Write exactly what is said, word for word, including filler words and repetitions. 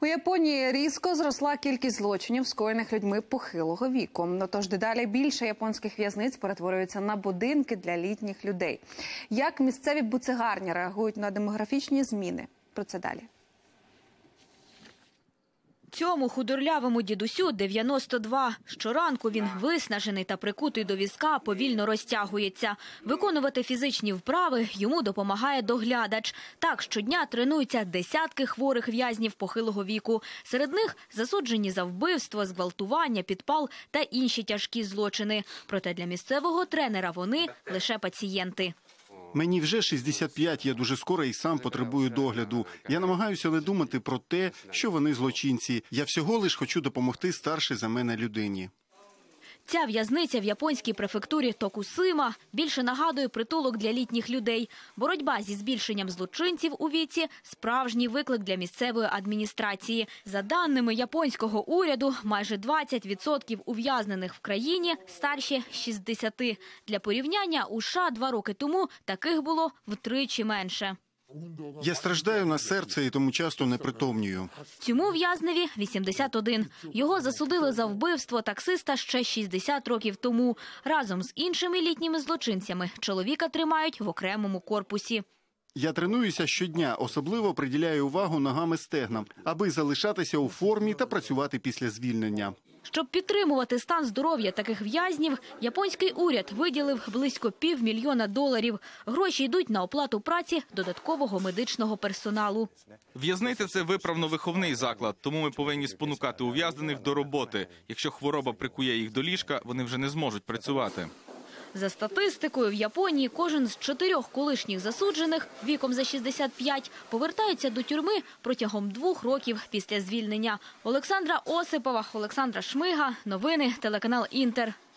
У Японії різко зросла кількість злочинів, скоєних людьми похилого віку. Тож дедалі більше японських в'язниць перетворюються на будинки для літніх людей. Як місцеві буцегарні реагують на демографічні зміни? Про це далі. Цьому худорлявому дідусю дев'яносто два. Щоранку він виснажений та прикутий до візка повільно розтягується. Виконувати фізичні вправи йому допомагає доглядач. Так щодня тренуються десятки хворих в'язнів похилого віку. Серед них засуджені за вбивство, зґвалтування, підпал та інші тяжкі злочини. Проте для місцевого тренера вони лише пацієнти. Мені вже шістдесят п'ять, я дуже скоро і сам потребую догляду. Я намагаюся не думати про те, що вони злочинці. Я всього лиш хочу допомогти старшій за мене людині. Ця в'язниця в японській префектурі Токусима більше нагадує притулок для літніх людей. Боротьба зі збільшенням злочинців у віці – справжній виклик для місцевої адміністрації. За даними японського уряду, майже двадцять відсотків ув'язнених в країні старші шістдесяти. Для порівняння, у США два роки тому таких було втричі менше. Я страждаю на серце і тому часто непритомнюю. Цьому в'язневі вісімдесят один. Його засудили за вбивство таксиста ще шістдесят років тому. Разом з іншими літніми злочинцями чоловіка тримають в окремому корпусі. Я тренуюся щодня, особливо приділяю увагу ногам і стегнам, аби залишатися у формі та працювати після звільнення. Щоб підтримувати стан здоров'я таких в'язнів, японський уряд виділив близько півмільйона доларів. Гроші йдуть на оплату праці додаткового медичного персоналу. В'язниця – це виправно-виховний заклад, тому ми повинні спонукати ув'язнених до роботи. Якщо хвороба прикує їх до ліжка, вони вже не зможуть працювати. За статистикою, в Японії кожен з чотирьох колишніх засуджених віком за шістдесят п'ять повертається до тюрми протягом двох років після звільнення. Олександра Осипова, Олександра Шмига. Новини, телеканал «Інтер».